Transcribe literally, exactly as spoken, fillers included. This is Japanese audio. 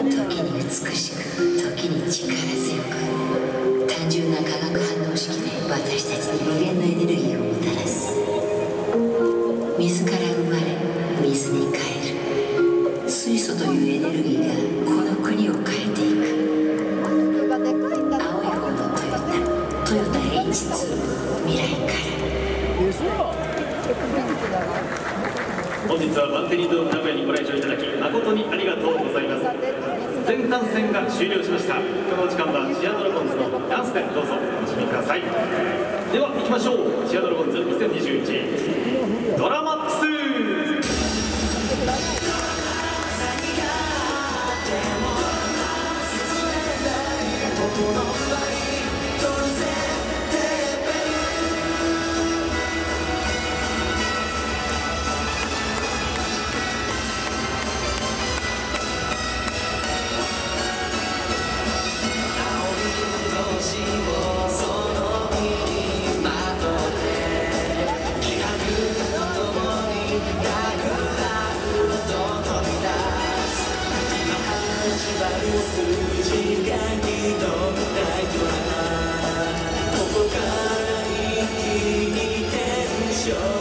に美しく、時に力強く、単純な化学反応式で私たちに無限のエネルギーをもたらす。水から生まれ、水に変える。水素というエネルギーがこの国を変えていく。青い方のトヨタ、トヨタ エイチツー 未来から。 本日はバンテリンドーム名古屋にご来場いただき誠にありがとうございます。前半戦が終了しました。この時間はチアドラゴンズのダンスでどうぞお楽しみください。では行きましょう。チアドラゴンズにせんにじゅういちドラマックス。数字が二度ないドラマ、ここから一気にテンション